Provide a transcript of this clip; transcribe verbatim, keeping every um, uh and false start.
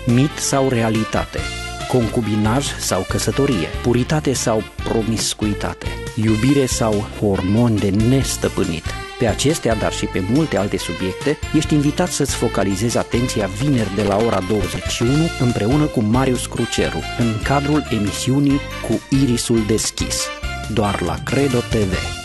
mit sau realitate, concubinaj sau căsătorie, puritate sau promiscuitate, iubire sau hormoni de nestăpânit. Pe acestea, dar și pe multe alte subiecte, ești invitat să-ți focalizezi atenția vineri de la ora douăzeci și unu împreună cu Marius Cruceru, în cadrul emisiunii Cu Irisul deschis, doar la Credo T V.